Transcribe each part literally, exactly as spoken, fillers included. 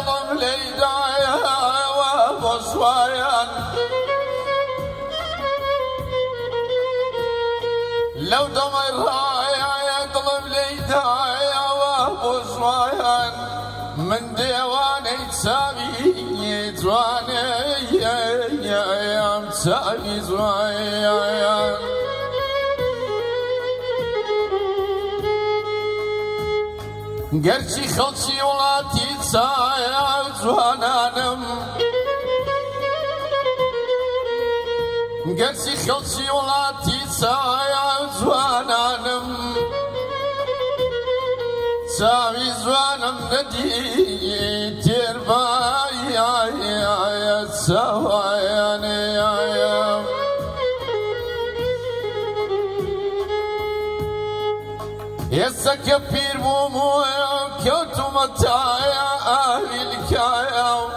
يطلب لي داية وبصويان لو دمر يطلب لي داية وبصويان من ديواني تسابي زواني يا تسابي زواني قرشي خلشي ولاتي تسايا زوانانم قرشي خلشي ولاتي تسايا زوانانم سامي زوانم ندي ترباي يا يا يا سواياني يا يا يسكبير مومو كوتو متايا اهلي الكايا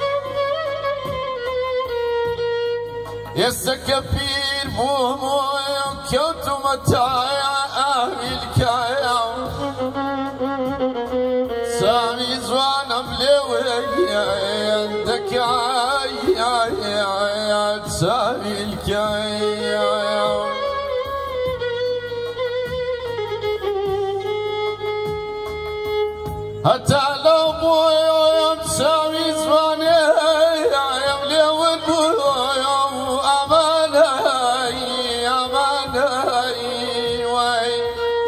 يسكبير مومو كوتو متايا اهلي الكايا سامي زوانا ملوي عندك يا يا سامي الكايا حتى لو بويا تساوي زواني يا مليون بويا اماني اماني واي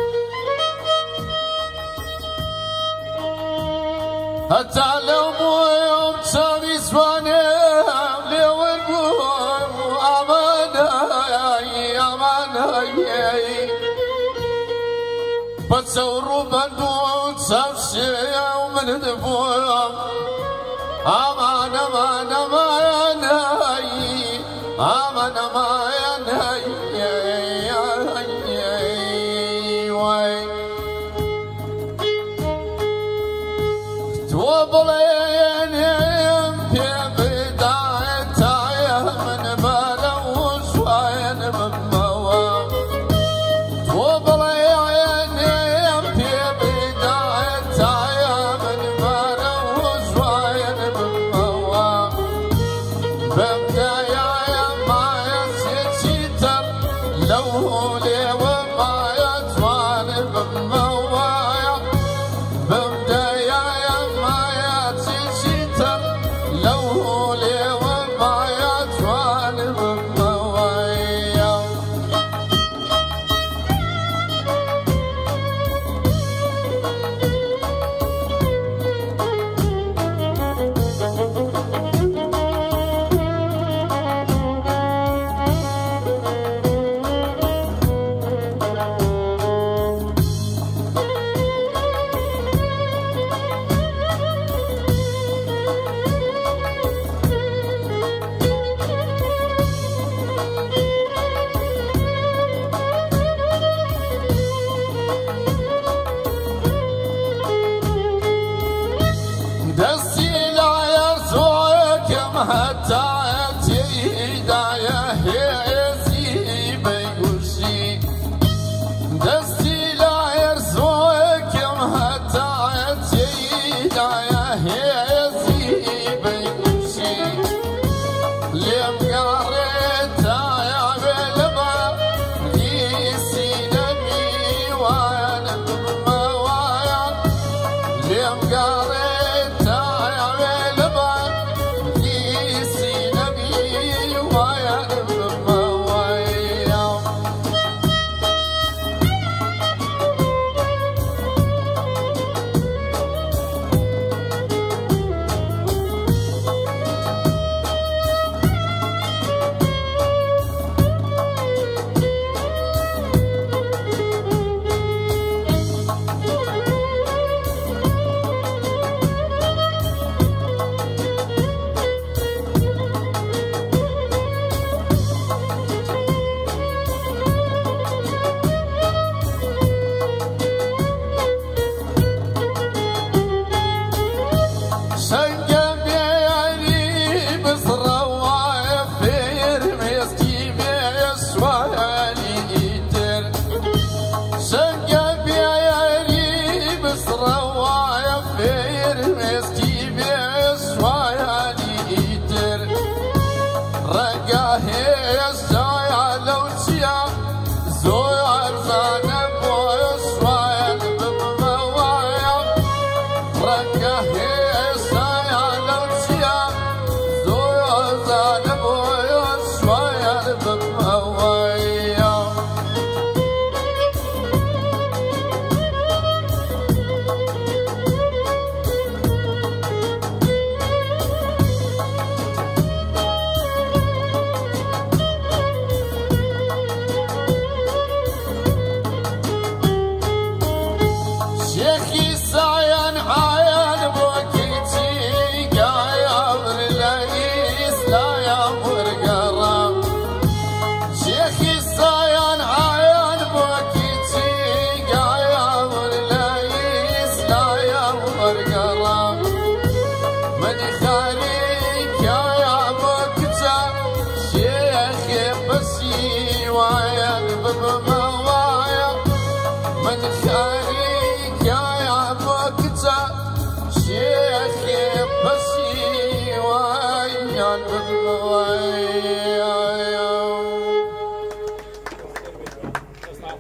حتى لو بويا تساوي زواني يا مليون بويا اماني اماني بتصوروا بندون سفسي ومن دفوع امان امان امان امان امان واي توبلين في بدايتها من بلوش وين من موام توبلين هي